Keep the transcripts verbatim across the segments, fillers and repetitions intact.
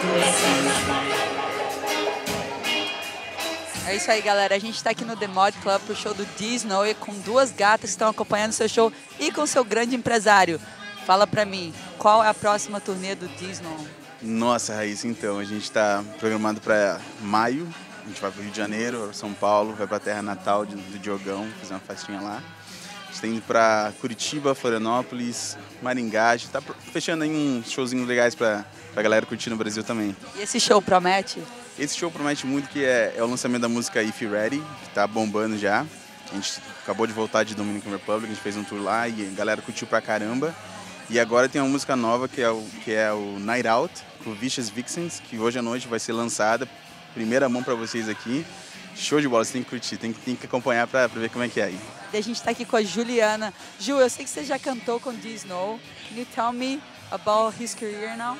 É isso aí, galera. A gente está aqui no The Mod Club pro show do D-Snow e com duas gatas que estão acompanhando seu show e com seu grande empresário. Fala pra mim, qual é a próxima turnê do D-Snow? Nossa, Raíssa, então, a gente está programado para maio. A gente vai para o Rio de Janeiro, São Paulo, vai para a terra natal do Diogão, fazer uma festinha lá. A gente está indo para Curitiba, Florianópolis, Maringá. A gente está fechando aí uns showzinhos legais para a galera curtir no Brasil também. E esse show promete? Esse show promete muito, que é, é o lançamento da música If You're Ready, que está bombando já. A gente acabou de voltar de Dominican Republic, a gente fez um tour lá e a galera curtiu pra caramba. E agora tem uma música nova que é o, que é o Night Out, com Vicious Vixens, que hoje à noite vai ser lançada. Primeira mão pra vocês aqui. Show de bola, você tem que curtir, tem que, tem que acompanhar pra, pra ver como é que é aí. E a gente tá aqui com a Juliana. Ju, eu sei que você já cantou com D-Snow. Can you tell me about his career now?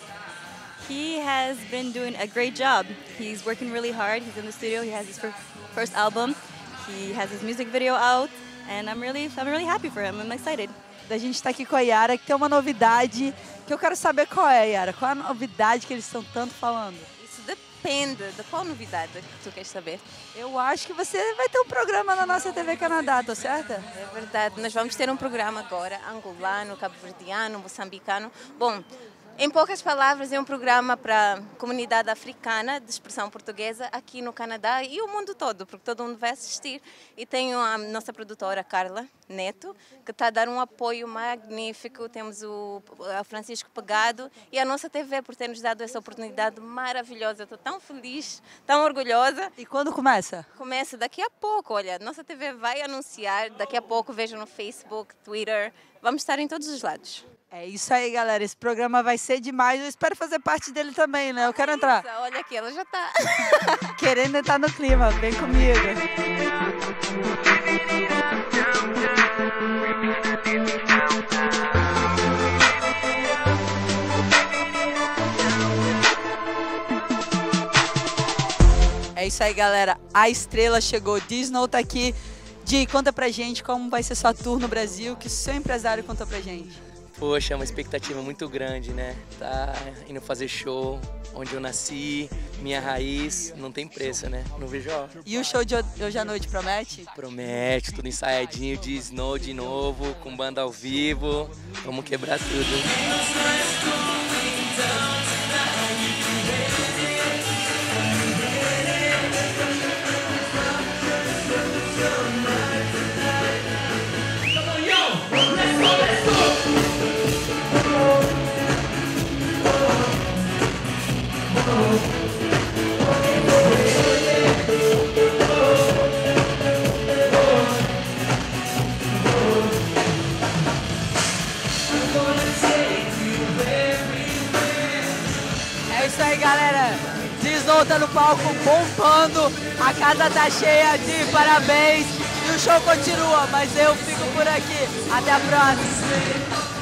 He has been doing a great job. He's working really hard. He's in the studio. He has his fir first album. He has his music video out, and I'm really, I'm really happy for him. I'm excited. A gente está aqui com a Yara, que tem uma novidade que eu quero saber qual é, Yara. Qual é a novidade que eles estão tanto falando? Isso depende. De qual novidade que tu queres saber? Eu acho que você vai ter um programa na nossa T V Canadá, tô certa? É verdade. Nós vamos ter um programa agora, angolano, cabo-verdiano, moçambicano. Bom, em poucas palavras, é um programa para a comunidade africana de expressão portuguesa aqui no Canadá e o mundo todo, porque todo mundo vai assistir. E tenho a nossa produtora, Carla Neto, que está a dar um apoio magnífico. Temos o a Francisco Pegado e a nossa T V por ter nos dado essa oportunidade maravilhosa. Estou tão feliz, tão orgulhosa. E quando começa? Começa daqui a pouco. Olha, nossa T V vai anunciar, daqui a pouco vejam no Facebook, Twitter. Vamos estar em todos os lados. É isso aí, galera. Esse programa vai ser demais. Eu espero fazer parte dele também, né? Eu quero entrar. Olha aqui, ela já está. Querendo entrar no clima. Vem comigo. É isso aí, galera. A estrela chegou. D-Snow tá aqui. Di, conta pra gente como vai ser sua tour no Brasil, que seu empresário conta pra gente. Poxa, é uma expectativa muito grande, né? Tá indo fazer show onde eu nasci, minha raiz, não tem preço, né? Não vejo ó. E o show de hoje à noite promete? Promete, tudo ensaiadinho, de Snow de novo, com banda ao vivo. Vamos quebrar tudo. É isso aí, galera. D-Snow tá no palco bombando, a casa tá cheia de parabéns e o show continua, mas eu fico por aqui. Até a próxima.